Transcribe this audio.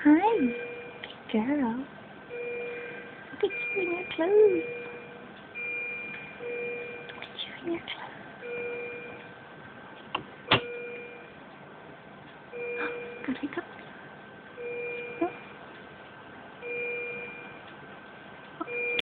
Hi, good girl. Look at you in your clothes. Look at you in your clothes. Good, wake up.